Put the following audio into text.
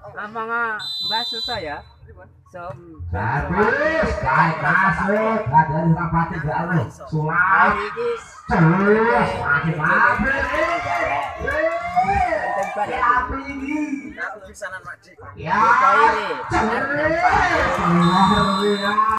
mga baso saya. Habis, naik masuk, ada di tempat tiga lu, sulap, terus makin habis, siapa ini? Ya,